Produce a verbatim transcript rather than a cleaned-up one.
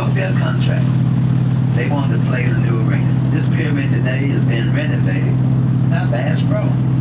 broke their contract. They wanted to play in a new arena. This pyramid today is being renovated by Bass Pro.